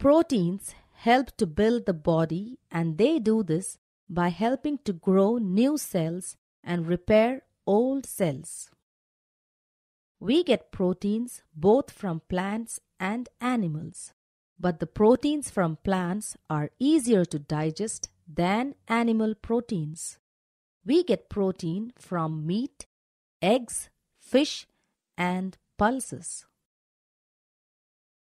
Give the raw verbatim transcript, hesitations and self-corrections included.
Proteins help to build the body, and they do this by helping to grow new cells and repair old cells. We get proteins both from plants and animals, but the proteins from plants are easier to digest than animal proteins. We get protein from meat, eggs, fish, and pulses.